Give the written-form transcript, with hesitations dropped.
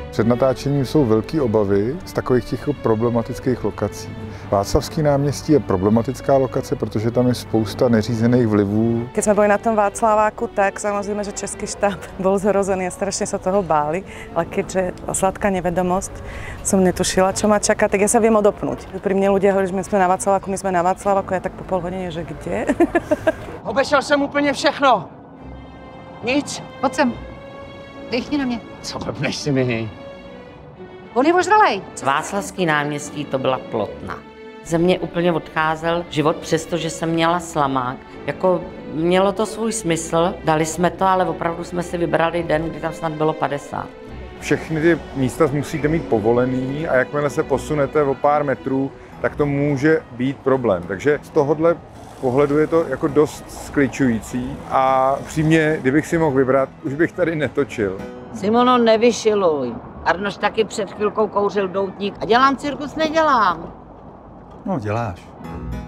Před natáčením jsou velké obavy z takových těch problematických lokací. Václavský náměstí je problematická lokace, protože tam je spousta neřízených vlivů. Keď sme boli na tom Václaváku, tak samozrejme, že český štáb bol zhrozený a strašne sa toho báli, ale keďže sladká nevedomosť, som netušila, čo ma čaká, tak ja sa viem odopnúť. Pri mne ľudia hovorí, že my sme na Václaváku, ja tak po pol hodine, že kde? Obešel jsem úplně všechno. Nic. Pojď sem. Dechni na mě. Co blbneš si mi? On je ožralej. Václavský náměstí to byla plotna. Ze mě úplně odcházel život, přestože jsem měla slamák. Jako mělo to svůj smysl, dali jsme to, ale opravdu jsme si vybrali den, kdy tam snad bylo 50. Všechny ty místa musíte mít povolený a jakmile se posunete o pár metrů, tak to může být problém. Takže z tohohle pohledu je to jako dost skličující a upřímně, kdybych si mohl vybrat, už bych tady netočil. Simono, nevyšiluj. Arnoš taky před chvilkou kouřil doutník. A dělám cirkus, nedělám. No, děláš.